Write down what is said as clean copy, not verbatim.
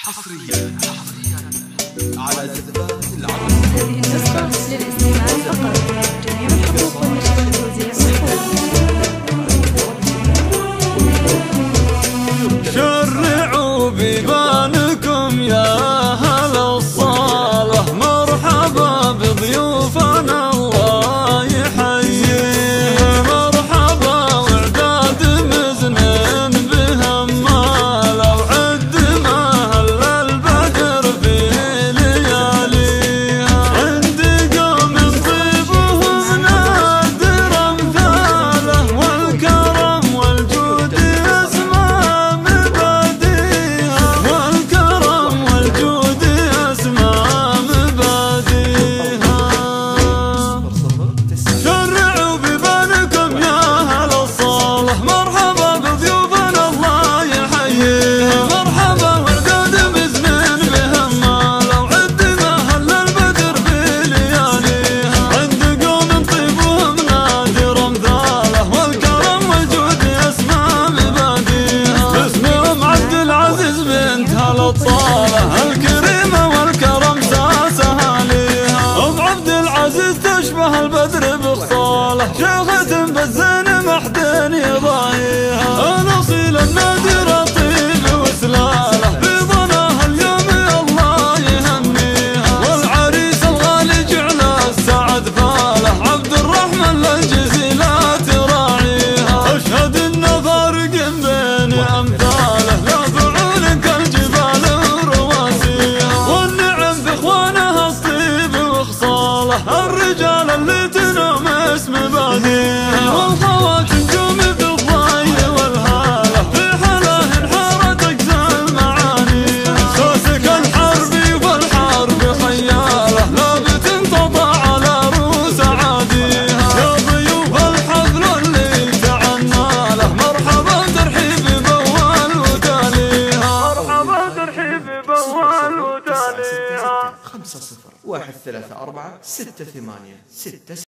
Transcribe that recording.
حصريا على زفاف العرب. هذه النسخة للاستماع فقط. جميع الحقوق والنشر والتوزيع محفوظ. شرعوا بيبانكم يا أهل الصالح، مرحبا بضيوفنا الله يحييه، مرحبا وعداد مزنين بهمالة وعد ما هل البدر في لياليها، عند قوم طيبهم نادر أمثاله، والكرم والجود أسمى مباديها، والكرم والجود أسمى مباديها. شرعوا ببالكم يا أهل الصالح، مرحبا بضيوفنا الله يحييها، مرحبا وعداد مزنين بهمالة وعد ما هل البدر في لياليها، عند قوم طيبهم نادر أمثاله، والكرم والجود أسمى مباديها. باسمهم عبد العزيز بنت هالطالة الكريمة، والكرم ساسها ليها، أم عبد العزيز تشبه البدر بخصاله، شيخة بالزين محدن يضاهيها، الأصيلة النادرة طيب وسلالة، في ظناها اليوم الله يهنيها، والعريس الغالي جعل السعد فاله، عبد الرحمن للجزيلة تراعيها، أشهد إن فارق بين أمثاله، لا فعول كالجبال ورواسيها، والنعم بإخوانها الطيب وخصاله، الرجال اللي تنام اسم باديها، والخوات نجوم بالضي والهالة، في حلاه انحارت أقسى المعانيها، سوسك الحربي والحرب خياله، لابت انتطع على روس عاديها، يا ضيوف الحفل اللي تعنى له، مرحبا ترحيب بوال وتاليها، مرحبا ترحيب بوال وتاليها. 50 134 6 8 6